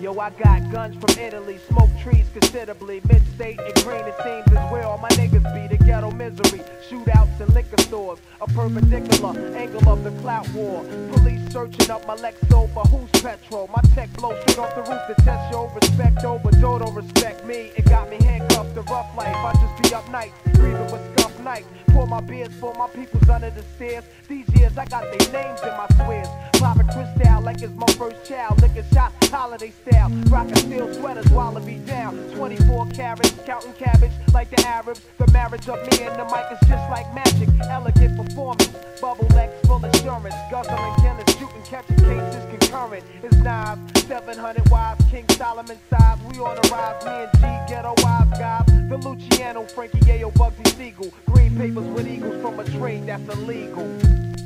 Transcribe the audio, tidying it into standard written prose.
Yo, I got guns from Italy, smoke trees considerably. Mid-state and green, it seems is where all my niggas be. The ghetto misery, shootouts in liquor stores. A perpendicular angle of the clout war. Police searching up my Lexo for who's petrol. My tech blows straight off the roof to test your respect over. Don't respect me, it got me handcuffed to rough life. I just be up nights, breathing with scuff nights. Pour my beers for my peoples under the stairs. These years I got their names in my swears. Popping crystal like it's my first child. Licking shots, holiday style. Rockin' steel sweaters while I be down. 24 carats, counting cabbage like the Arabs. The marriage of me and the mic is just like magic. Elegant performance, bubble legs full assurance. Guzzling Guinness, shooting, catching cases concurrent. It's knives, 700 wives, King Solomon size. We on the rise, me and G, ghetto wise guys. The Luciano, Frankie Yayo, Bugsy Siegel. Green papers with eagles from a trade that's illegal.